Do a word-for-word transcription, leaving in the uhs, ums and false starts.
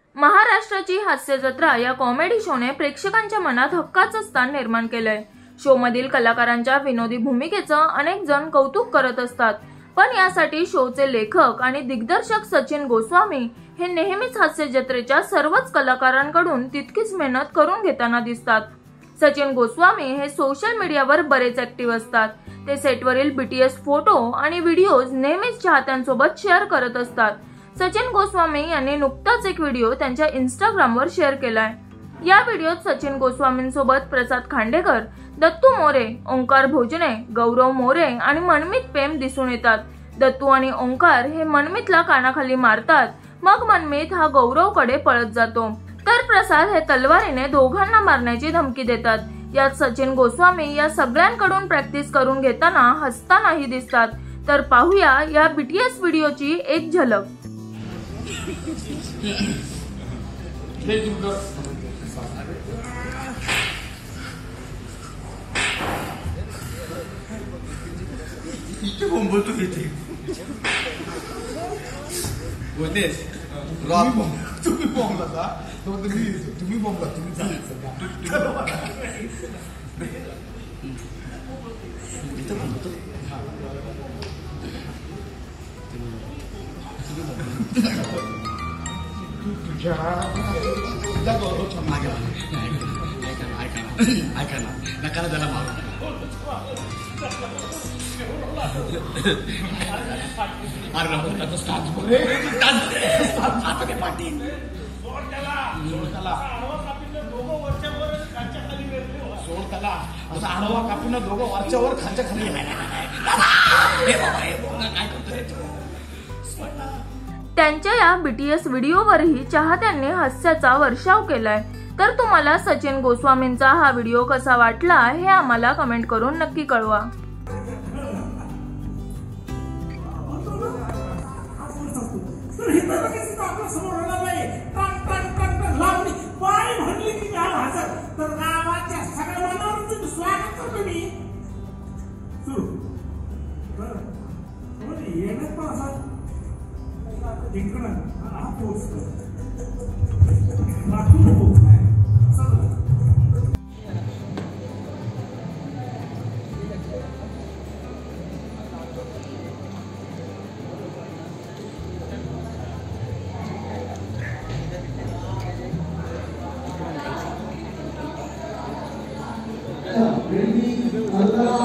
महाराष्ट्राची हास्य जत्रा या कॉमेडी शोने प्रेक्षकांच्या मनात हक्काचं स्थान निर्माण केलंय। शो मधील कलाकारांच्या विनोदी भूमिकेचं अनेक जण कौतुक करत असतात, पण यासाठी शोचे लेखक आणि दिग्दर्शक सचिन गोस्वामी हे नेहमीच हास्य जत्रेच्या सर्वच कलाकारांकडून तितकीच मेहनत करून घेताना दिसतात। सचिन गोस्वामी हे सोशल मीडियावर बरेच ऍक्टिव्ह असतात। ते सेटवरील बीटीएस फोटो आणि व्हिडिओज नेहमीच चाहत्यांसोबत शेअर करत असतात। सचिन गोस्वामी यांनी नुकताच एक व्हिडिओ त्यांच्या इंस्टाग्रामवर शेअर केलाय। या व्हिडिओत सचिन गोस्वामींसोबत प्रसाद खांडेकर, दत्तू मोरे, ओंकार भोजने, गौरव मोरे आणि मनमीत प्रेम दिसून येतात। दत्तू आणि ओंकार हे मनमीतला कानाखाली मारतात, मग मनमीत हा गौरवकडे पळत जातो, तर प्रसाद हे तलवारीने दोघांना मारण्याची धमकी देतात। यात सचिन गोस्वामी या सगळ्यांकडून प्रॅक्टिस करून घेताना हसतानाही दिसतात। तर पाहूया या बीटीएस व्हिडिओची एक झलक। इथे बोंबल तू घेते होते रॉक बॉम्ब तुम्ही बॉम्बला का तो तुम्ही तुम्ही बॉम्बला तुम्ही चालायचं इथे बोलतो तुझ्या तुझा गौरव छान लागला ऐका ना ऐका ना ऐका ना नका त्याला मारू अरे राहुल स्टार्ट बोले स्टार्ट पाटील सोड त्याला सोड त्याला सोड त्याला असं आडवा कापून दोघं वरच्या वर खालच्या खाली काय करतो। त्यांच्या या बीटीएस व्हिडिओवरही चाहत्यांनी हास्याचा वर्षाव केलाय। तर तुम्हाला सचिन गोस्वामींचा हा व्हिडिओ कसा वाटला हे आम्हाला कमेंट करून नक्की कळवा। Allah